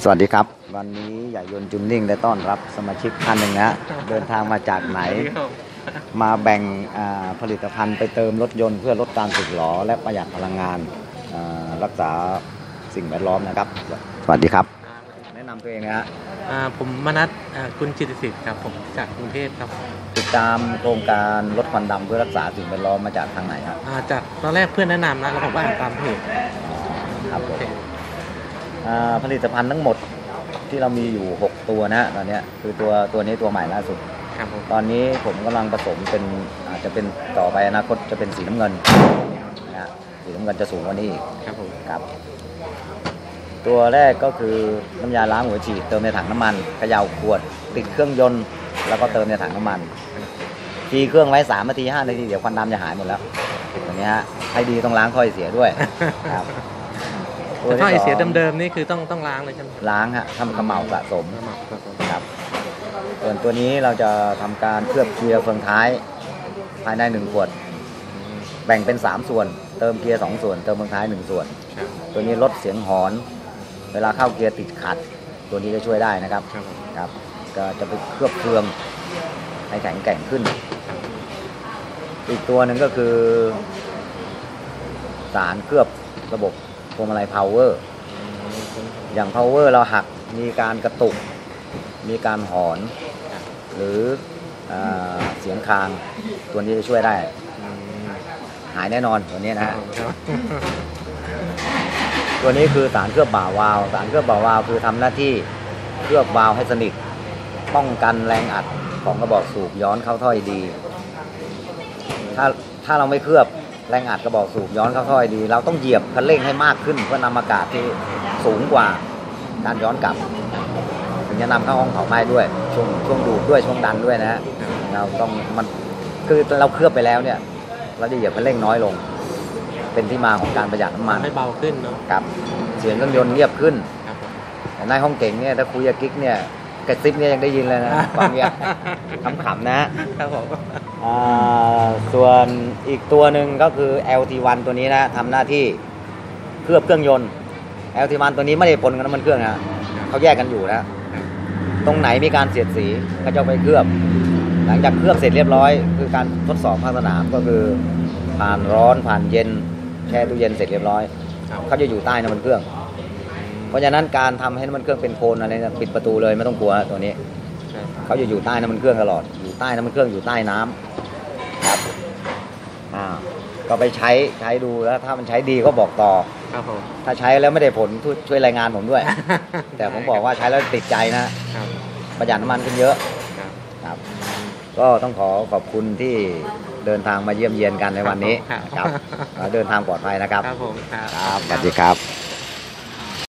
สวัสดีครับวันนี้ใหญ่ยนต์จุนนิ่งได้ต้อนรับสมาชิกท่านหนึ่งนะเดินทางมาจากไหนมาแบ่งผลิตภัณฑ์ไปเติมรถยนต์เพื่อลดการสึกหรอและประหยัดพลังงานรักษาสิ่งแวดล้อมนะครับสวัสดีครับแนะนำตัวเองนะฮะผมมนัสคุณจิตติสิทธิ์ครับผมจากกรุงเทพครับติดตามโครงการลดควันดำเพื่อรักษาสิ่งแวดล้อมมาจากทางไหนครับจากตอนแรกเพื่อนแนะนำนะแล้วผมก็อ่านตามเพจครับผมผลิตภัณฑ์ทั้งหมดที่เรามีอยู่6ตัวนะตอนนี้คือตัวนี้ตัวใหม่ล่าสุดตอนนี้ผมกำลังผสมเป็นอาจจะเป็นต่อไปอนาคตจะเป็นสีน้ำเงินนะสีน้ำเงินจะสูงกว่านี้ครับผมครับตัวแรกก็คือน้ำยาล้างหัวฉีดเติมในถังน้ำมันเขย่าขวดติดเครื่องยนต์แล้วก็เติมในถังน้ำมันทีเครื่องไว้3 นาที 5 นาทีเดี๋ยวควันดำจะหายหมดแล้วตัวนี้ฮะให้ดีต้องล้างถ้อยเสียด้วยครับแต่ถ้าไอเสียเดิมๆนี่คือต้องล้างเลยใช่ไหมล้างฮะทำกระเหมาสะสมครับส่วนตัวนี้เราจะทำการเคลือบเกียร์เฟืองท้ายภายใน1 ขวดแบ่งเป็น3 ส่วนเติมเกียร์2 ส่วนเติมเฟืองท้าย1 ส่วนตัวนี้ลดเสียงหอนเวลาเข้าเกียร์ติดขัดตัวนี้จะช่วยได้นะครับครับก็จะไปเคลือบเฟืองให้แข็งแกร่งขึ้นอีกตัวหนึ่งก็คือสารเคลือบระบบพวงมาลัย power อย่าง power เราหักมีการกระตุกมีการหอนหรือเสียงคางตัวนี้จะช่วยได้หายแน่นอนตัวนี้นะฮะตัวนี้คือสารเคลือบบ่าวาล์วสารเคลือบบ่าวาล์วคือทำหน้าที่เคลือบวาล์วให้สนิทป้องกันแรงอัดของกระบอกสูบย้อนเข้าท่อดีถ้าเราไม่เคลือบแรงอัดกระบอกสูบย้อนเข้าท่อดีเราต้องเหยียบคันเร่งให้มากขึ้นเพื่อนำอากาศที่สูงกว่าการย้อนกลับถึงจะนำเข้าห้องเผาไหม้ด้วยช่วงดูดด้วยช่วงดันด้วยนะฮะเราต้องมันคือเราเคลือบไปแล้วเนี่ยเราจะเหยียบคันเร่งน้อยลงเป็นที่มาของการประหยัดน้ำมันให้เบาขึ้นเนาะครับเสียงเครื่องยนต์เงียบขึ้นแต่ในห้องเก่งเนี่ยถ้าคุยกับกิ๊กเนี่ยกระซิบเนี่ยยังได้ยินเลยนะฟังเงียบขำๆนะครับผมส่วนอีกตัวหนึ่งก็คือ LT1 ตัวนี้นะทำหน้าที่เคลือบเครื่องยนต์ LT1 ตัวนี้ไม่ได้ปนกับน้ำมันเครื่องนะเขาแยกกันอยู่นะตรงไหนมีการเสียดสีก็จะไปเคลือบหลังจากเคลือบเสร็จเรียบร้อยคือการทดสอบภาคสนามก็คือผ่านร้อนผ่านเย็นแช่ตู้เย็นเสร็จเรียบร้อยเขาจะอยู่ใต้น้ำมันเครื่องเพราะฉะนั้นการทำให้น้ำมันเครื่องเป็นโคลนอะไรเนี่ยปิดประตูเลยไม่ต้องกลัวตัวนี้เขาจะอยู่ใต้น้ำมันเครื่องตลอดอยู่ใต้น้ำมันเครื่องอยู่ใต้น้ำครับก็ไปใช้ดูแล้วถ้ามันใช้ดีก็บอกต่อครับผมถ้าใช้แล้วไม่ได้ผลช่วยรายงานผมด้วย แต่ผมบอกว่าใช้แล้วติดใจนะประหยัดน้ำมันขึ้นเยอะครับก็ต้องขอบคุณที่เดินทางมาเยี่ยมเยียนกันในวันนี้ครับเดินทางปลอดภัยนะครับครับผมครับสวัสดีครับ